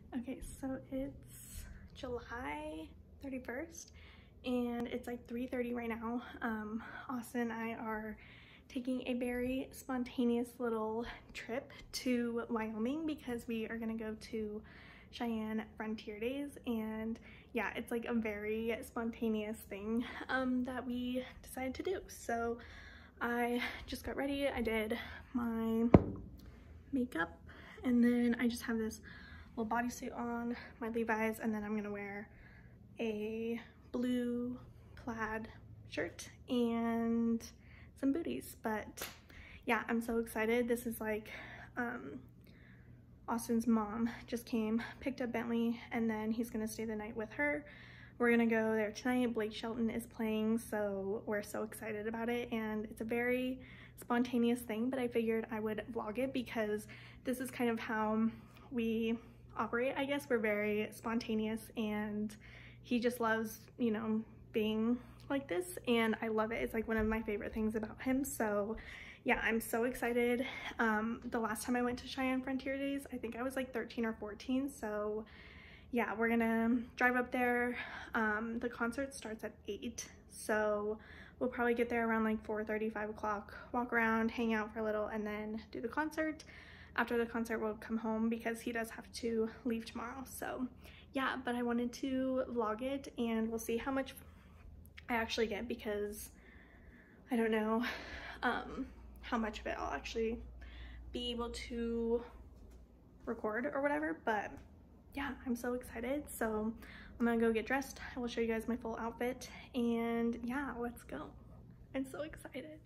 Okay, so it's July 31st and it's like 3:30 right now. Austin and I are taking a very spontaneous little trip to Wyoming because we are gonna go to Cheyenne Frontier Days, and yeah, it's like a very spontaneous thing that we decided to do. So I just got ready, I did my makeup, and then I just have this little bodysuit on, my Levi's, and then I'm gonna wear a blue plaid shirt and some booties. But yeah, I'm so excited. This is like Austin's mom just came, picked up Bentley, and then he's gonna stay the night with her. We're gonna go there tonight. Blake Shelton is playing, so we're so excited about it, and it's a very spontaneous thing, but I figured I would vlog it because this is kind of how we operate, I guess. We're very spontaneous, and he just loves, you know, being like this, and I love it. It's like one of my favorite things about him. So yeah, I'm so excited. The last time I went to Cheyenne Frontier Days, I think I was like 13 or 14. So yeah, we're gonna drive up there. The concert starts at 8, so we'll probably get there around like 4:30, 5 o'clock, walk around, hang out for a little, and then do the concert. After the concert, we'll come home because he does have to leave tomorrow. So yeah, but I wanted to vlog it, and we'll see how much I actually get because I don't know how much of it I'll actually be able to record or whatever. But yeah, I'm so excited. So I'm gonna go get dressed. I will show you guys my full outfit, and yeah, let's go. I'm so excited.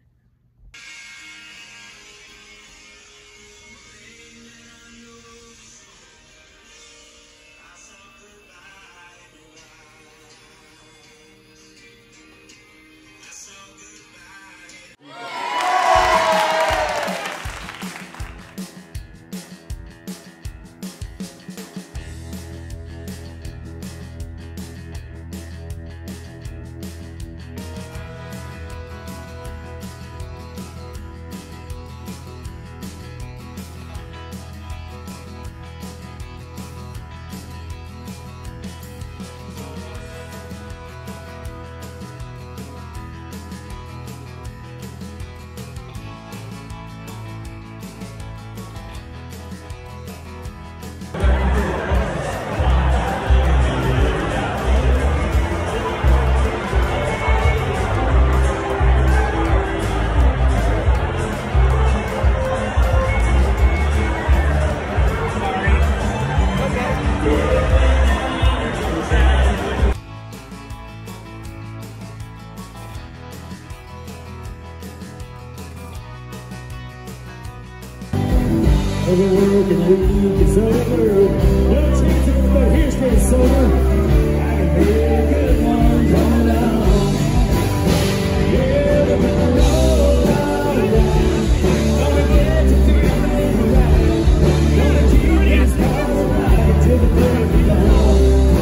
The working week is over. No chance of the here's for the sober. I can hear a good one coming down. Yeah, we're gonna roll out around. Gonna get to feel things right. Gonna keep this car right till the break of dawn.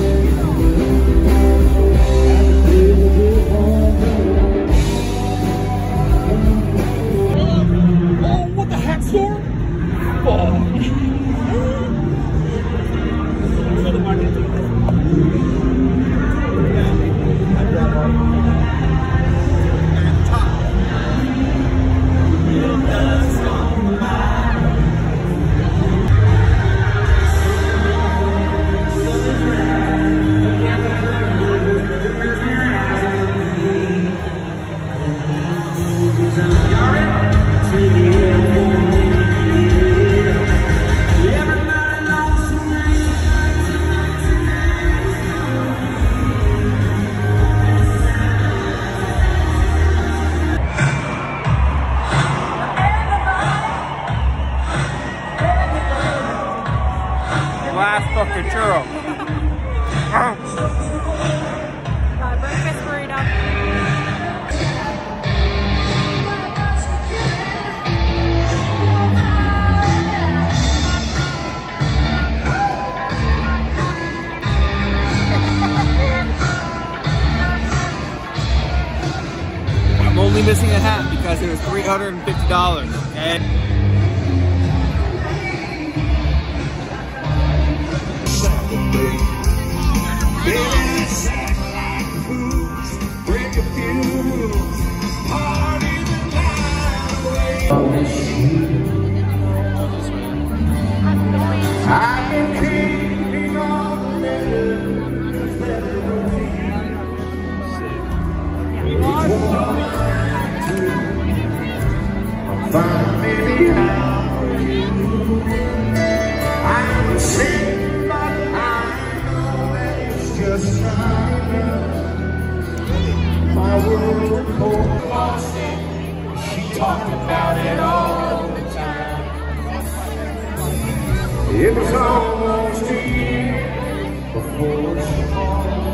I can feel a good one coming down. Oh, what the heck, Storm? Last fucking churro. Breakfast burrito. I'm only missing a hat because it was $350, okay? It was almost a year before she called.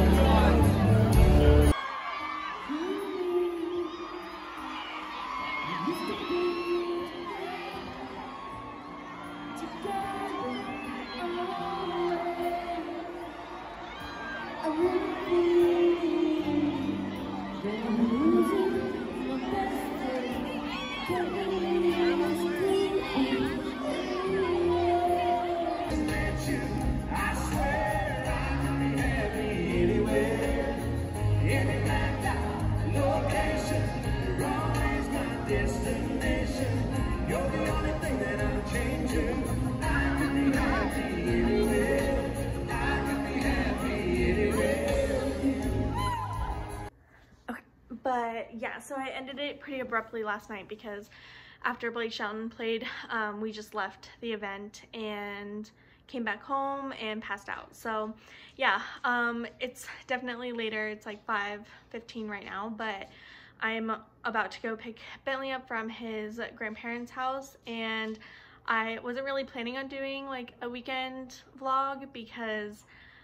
But yeah, so I ended it pretty abruptly last night because after Blake Shelton played, we just left the event and came back home and passed out. So yeah, it's definitely later. It's like 5:15 right now, but I'm about to go pick Bentley up from his grandparents' house, and I wasn't really planning on doing like a weekend vlog because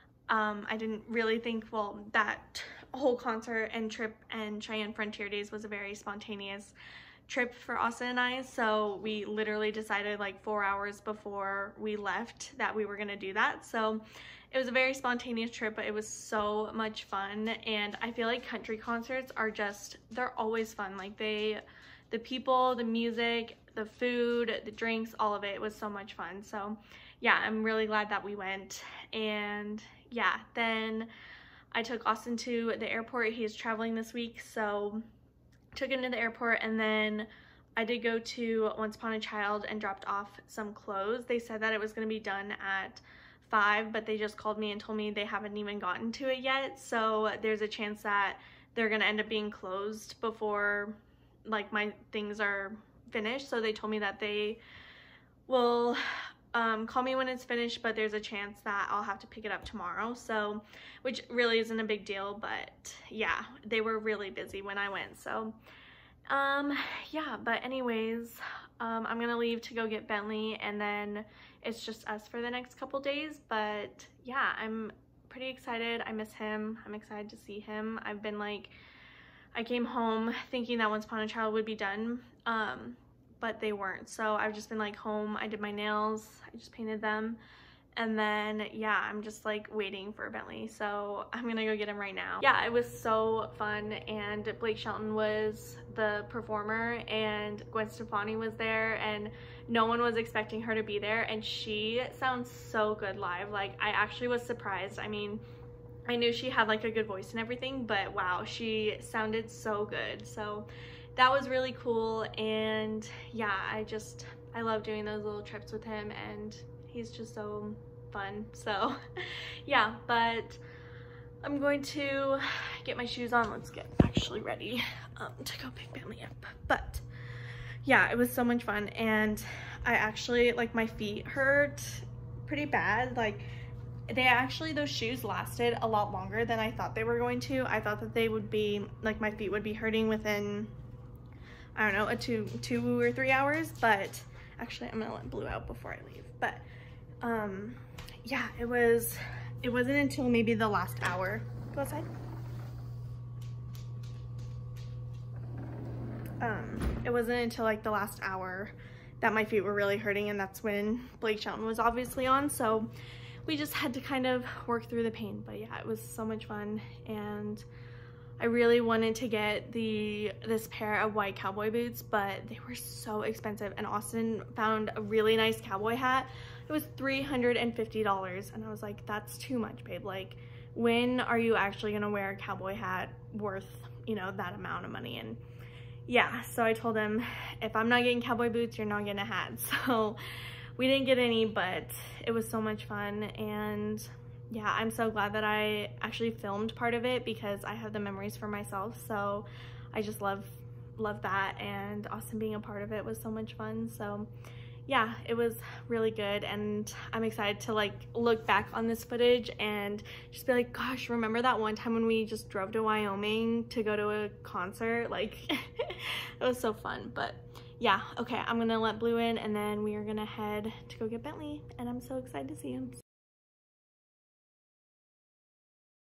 I didn't really think, well, that whole concert and trip and Cheyenne Frontier Days was a very spontaneous trip for Austin and I, so we literally decided like 4 hours before we left that we were gonna do that. So it was a very spontaneous trip, but it was so much fun, and I feel like country concerts are just, they're always fun. Like the people, the music, the food, the drinks, all of it was so much fun. So yeah, I'm really glad that we went. And yeah, then I took Austin to the airport. He is traveling this week, so took him to the airport, and then I did go to Once Upon a Child and dropped off some clothes. They said that it was going to be done at 5, but they just called me and told me they haven't even gotten to it yet, so there's a chance that they're going to end up being closed before like my things are finished. So they told me that they will call me when it's finished, but there's a chance that I'll have to pick it up tomorrow, so which really isn't a big deal. But yeah, they were really busy when I went, so yeah. But anyways, I'm gonna leave to go get Bentley, and then it's just us for the next couple days. But yeah, I'm pretty excited. I miss him. I'm excited to see him. I've been like, I came home thinking that Once Upon a Child would be done, but they weren't. So I've just been like home. I did my nails, I just painted them, and then yeah, I'm just like waiting for Bentley, so I'm gonna go get him right now. Yeah, it was so fun, and Blake Shelton was the performer, and Gwen Stefani was there, and no one was expecting her to be there, and she sounds so good live. Like, I actually was surprised. I mean, I knew she had like a good voice and everything, but wow, she sounded so good. So that was really cool. And yeah, I love doing those little trips with him, and he's just so fun. So yeah, but I'm going to get my shoes on. Let's get actually ready to go pick Bentley up. But yeah, it was so much fun, and I actually, like, my feet hurt pretty bad. Like, those shoes lasted a lot longer than I thought they were going to. I thought that they would be, like, my feet would be hurting within, I don't know, two or 3 hours, but actually I'm gonna let Blue out before I leave. But yeah, it wasn't until maybe the last hour. Go outside. It wasn't until like the last hour that my feet were really hurting, and that's when Blake Shelton was obviously on, so we just had to kind of work through the pain. But yeah, it was so much fun, and I really wanted to get this pair of white cowboy boots, but they were so expensive, and Austin found a really nice cowboy hat. It was $350, and I was like, that's too much, babe. Like, when are you actually gonna wear a cowboy hat worth, you know, that amount of money? And yeah, so I told him, if I'm not getting cowboy boots, you're not getting a hat. So we didn't get any, but it was so much fun. And yeah, I'm so glad that I actually filmed part of it because I have the memories for myself. So I just love that, and Austin being a part of it was so much fun. So yeah, it was really good, and I'm excited to like look back on this footage and just be like, gosh, remember that one time when we just drove to Wyoming to go to a concert? Like it was so fun. But yeah, okay, I'm gonna let Blue in and then we are gonna head to go get Bentley, and I'm so excited to see him.